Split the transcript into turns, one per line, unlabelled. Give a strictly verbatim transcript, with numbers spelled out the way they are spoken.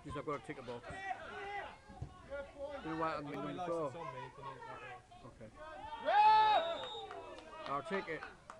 Just I've got to tick a ball. You know what I'm going to throw? Okay. I'll take it.